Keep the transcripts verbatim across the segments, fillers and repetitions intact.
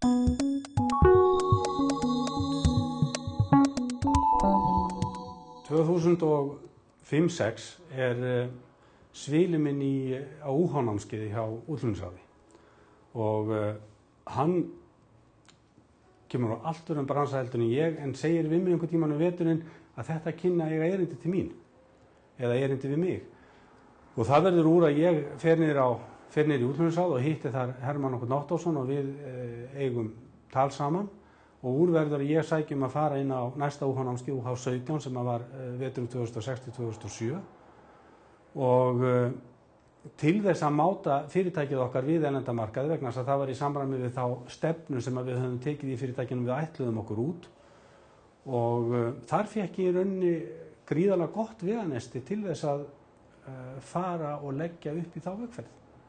tvö þúsund og fimm til sex er svili minn í, á U H-námskeiði hjá útflutningsráði og uh, hann kemur á allt öðrum bransa heldur en ég en segir við mig einhvern tímann um veturinn að þetta kynni að eiga erindi til mín eða erindi við mig og það verður úr að ég fer niður á fer niður í útflutningsráð og hitti þar Hermann okkur Náttásson og við uh, eigum tal saman og úr verður að ég sækjum að fara inn á næsta U H-námskeið U H sautján sem að var uh, veturinn tvö þúsund og sex til tvö þúsund og sjö og uh, til þess að máta fyrirtækið okkar við erlendamarkaði vegna þess að það var í samræmi við þá stefnu sem við höfum tekið í fyrirtækinu við ætluðum okkur út og uh, þar fékk ég í rauninni gríðarlega gott veganesti til þess að uh, fara og leggja upp í þá vegferð.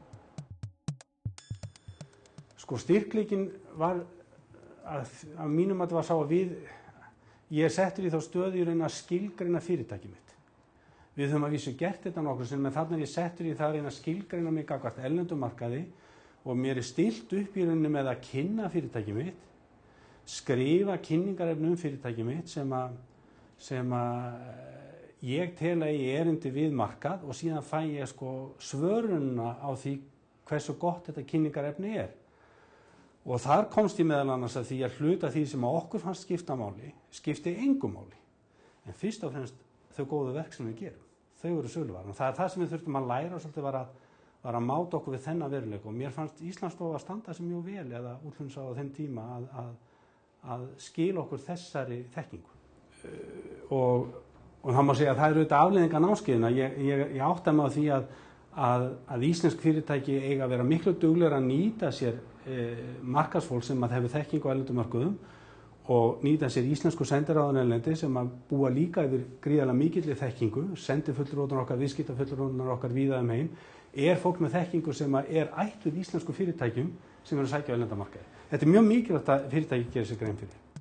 Sko styrkleikinn var að, að mínum að það var sá að við, ég er settur í þá stöðu í rauninni að skilgreina fyrirtækið mitt. Við höfum að vísu gert þetta nokkur sem en þannig er ég settur í það að reyna að skilgreina mig gagnvart erlendum markaði og mér er stilt upp í rauninni með að kynna fyrirtækið mitt, skrifa kynningarefni um fyrirtækið mitt sem að, sem að ég tel að ég erindi við markað og síðan fæ ég sko svörunna á því hversu gott þetta kynningarefni er. Og þar komst ég meðal annars að því að hluta því sem að okkur fannst skipta máli, skipti engu máli. En fyrst og fremst þau góðu verk sem við gerum. Þau eru söluvaran. Það er það sem við þurftum að læra og svolítið var að, var að máta okkur við þennan veruleika og mér fannst Íslandsstofa að standa sig mjög vel eða útflutningsráð á þeim tíma að, að, að skila okkur þessari þekkingu. Og, og það má segja að það eru auðvitað afleiðingar námskeiðina. Ég, ég, ég átta mig á því að, að, að íslensk fyrirtæki eiga að vera miklu duglegri að nýta sér eh, markaðsfólk sem að hefur þekkingu á erlendum mörkuðum og nýta sér íslensku sendiráðan erlendi sem að búa líka yfir gríðarlega mikilli þekkingu, sendifulltrúarnir okkar, viðskiptafulltrúarnir okkar víða um heim, er fólk með þekkingu sem að er ætluð íslensku fyrirtækjum sem eru að sækja á erlendamarkaði. Þetta er mjög mikilvægt að fyrirtæki gerir sér grein fyrir.